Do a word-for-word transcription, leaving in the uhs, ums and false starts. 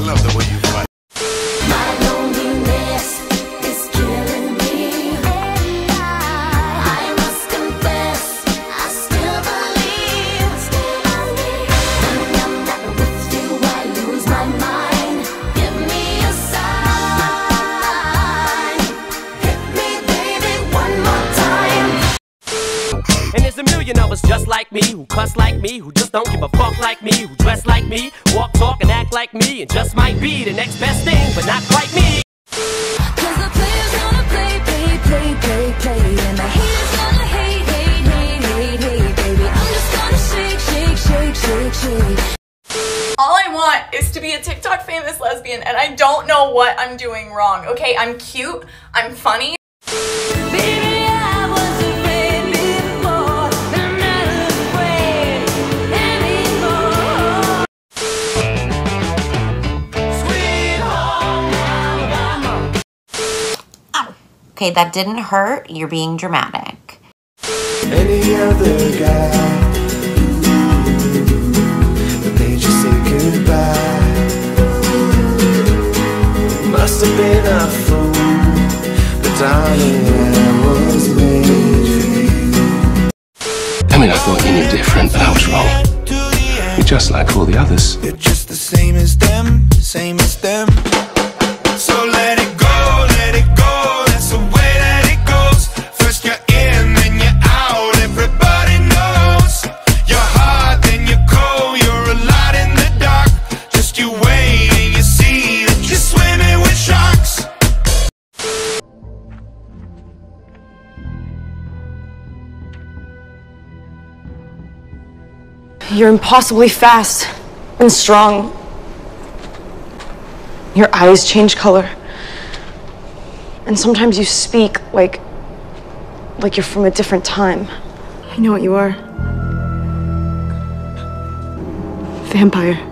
love the way you fight. My loneliness is killing me. I must confess, I still believe. When I'm not with you, I lose my mind. Give me a sign. Hit me, baby, one more time. And there's a million of us just like me, who cuss like me, who just don't give a fuck like me, who dress like me, walk, talk, and act like me, and just might be the next best thing, but not quite me. Cause the players gonna play, play, play, play, play, and the haters gonna hate, hate, hate, hate, hate, baby. I'm just gonna shake, shake, shake, shake, shake. All I want is to be a TikTok famous lesbian, and I don't know what I'm doing wrong. Okay, I'm cute, I'm funny. Baby, I was afraid before, I'm not afraid anymore. Sweet home Alabama. Okay, that didn't hurt. You're being dramatic. Any other guy that made you say goodbye must have been a fool, but darling, I was made for you. I mean, I thought you knew different, but I was wrong. You're just like all the others. You're just the same as them, same as them. So let it go, let it go, that's the way that it goes. First you're in, then you're out, everybody knows. You're hot, then you're cold, you're a lot in the dark. Just you wait and you see that you're swimming with sharks. You're impossibly fast and strong. Your eyes change color. And sometimes you speak like, like you're from a different time. I know what you are. Vampire.